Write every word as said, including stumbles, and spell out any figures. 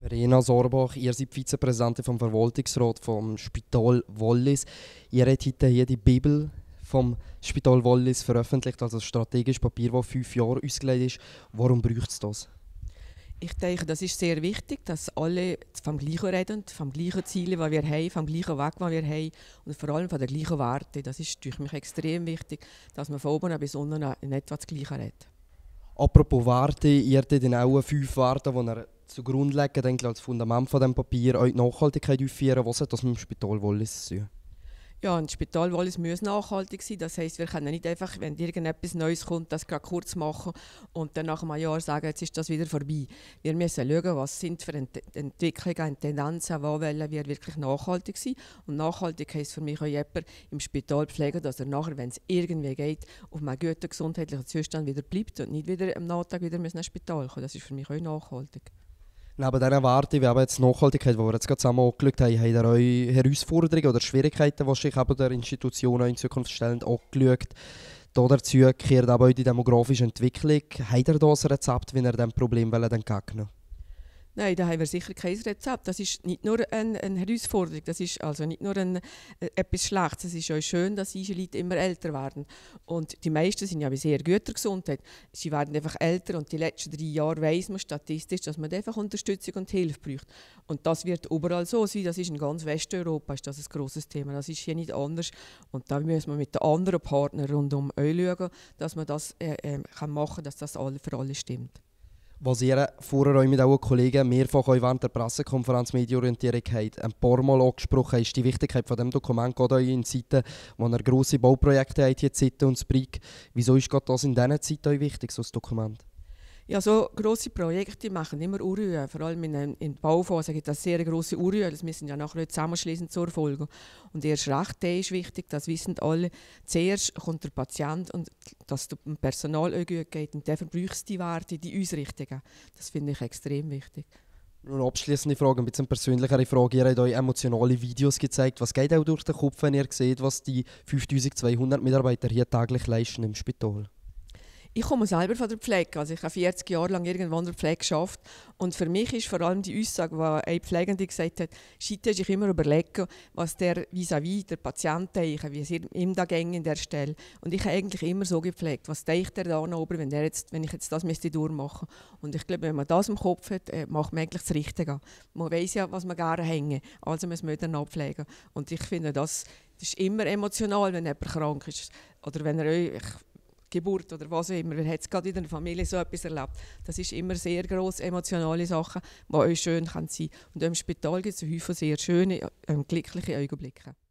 Rena Sorbach, ihr seid Vizepräsidentin vom Verwaltungsrat vom Spital Wallis. Ihr habt heute hier die Bibel vom Spital Wallis veröffentlicht, also ein strategisches Papier, das fünf Jahre ausgelegt ist. Warum braucht es das? Ich denke, das ist sehr wichtig, dass alle vom Gleichen reden, vom gleichen Ziel, die wir haben, vom gleichen Weg, den wir haben und vor allem von der gleichen Werte. Das ist durch mich extrem wichtig, dass man von oben bis unten in etwa das Gleiche redet. Apropos Werte, ihr habt dann auch fünf Werte, die ihr zugrunde legt, denke ich, als Fundament von diesem Papier, euch die Nachhaltigkeit aufführen. Was hat das mit dem Spital Wallis zu tun? Ja, ein Spital Wallis muss nachhaltig sein. Das heisst, wir können nicht einfach, wenn irgendetwas Neues kommt, das gerade kurz machen und dann nach einem Jahr sagen, jetzt ist das wieder vorbei. Wir müssen schauen, was sind für Ent Entwicklungen und Tendenzen, wo wollen wir wirklich nachhaltig sein. Und nachhaltig heisst für mich auch jemand im Spital pflegen, dass er nachher, wenn es irgendwie geht, auf einem guten gesundheitlichen Zustand wieder bleibt und nicht wieder am Nachmittag wieder ins Spital kommen. Das ist für mich auch nachhaltig. Neben diesen Werten, wie eben jetzt Nachhaltigkeit, die wir jetzt gerade zusammen angeschaut haben, habt ihr eure Herausforderungen oder Schwierigkeiten, die sich eben der Institution in Zukunft stellen, angeschaut. Dazu gehört aber auch die demografische Entwicklung. Habt ihr da ein Rezept, wie ihr diesem Problem entgegnen? Nein, da haben wir sicher kein Rezept. Das ist nicht nur eine, eine Herausforderung, das ist also nicht nur ein, äh, etwas Schlechtes. Es ist auch schön, dass unsere Leute immer älter werden. Und die meisten sind ja bei sehr guter Gesundheit. Sie werden einfach älter und die letzten drei Jahre weiss man statistisch, dass man einfach Unterstützung und Hilfe braucht. Und das wird überall so sein. Das ist in ganz Westeuropa ist das ein grosses Thema. Das ist hier nicht anders. Und da müssen wir mit den anderen Partnern rundum auch schauen, dass man das äh, äh, kann machen kann, dass das alle, für alle stimmt. Was ihr vorher auch mit euren Kollegen mehrfach auch während der Pressekonferenz Medienorientierung habt, ein paar Mal angesprochen, ist die Wichtigkeit von diesem Dokument gerade auch in Zeiten, wo ihr grosse Bauprojekte habt, hier Zeiten und Sprik. Wieso ist gerade das in diesen Zeiten euch wichtig, so ein Dokument? Ja, so grosse Projekte machen immer Unruhe. Vor allem in, in der Bauphase gibt es sehr grosse Unruhe. Das müssen ja nachher zusammenschließen zur Folge. Und erst recht der ist wichtig, das wissen alle. Zuerst kommt der Patient und dass es dem Personal auch gut geht. Und dafür brauchst du die Werte, die Ausrichtungen. Das finde ich extrem wichtig. Eine abschließende Frage, ein bisschen persönlichere Frage. Ihr habt euch emotionale Videos gezeigt. Was geht auch durch den Kopf, wenn ihr seht, was die fünftausendzweihundert Mitarbeiter hier täglich leisten im Spital? Ich komme selber von der Pflege. Also ich habe vierzig Jahre lang irgendwo in der Pflege gearbeitet. Und für mich ist vor allem die Aussage, die eine Pflegende gesagt hat, Scheite sich immer überlegen, was der vis-à-vis der Patient denkt, wie es ihm da ging in der Stelle. Und ich habe eigentlich immer so gepflegt, was denkt er da oben, wenn, der jetzt, wenn ich jetzt das müsste durchmachen müsste. Und ich glaube, wenn man das im Kopf hat, macht man eigentlich das Richtige. Man weiss ja, was man gerne hängen, also muss man dann pflegen. Und ich finde, das, das ist immer emotional, wenn jemand krank ist. Oder wenn er euch Geburt oder was auch immer. Wir haben jetzt gerade in der Familie so etwas erlebt. Das ist immer sehr grosse emotionale Sachen, die euch schön sein können. Und im Spital gibt es häufig sehr schöne, ähm, glückliche Augenblicke.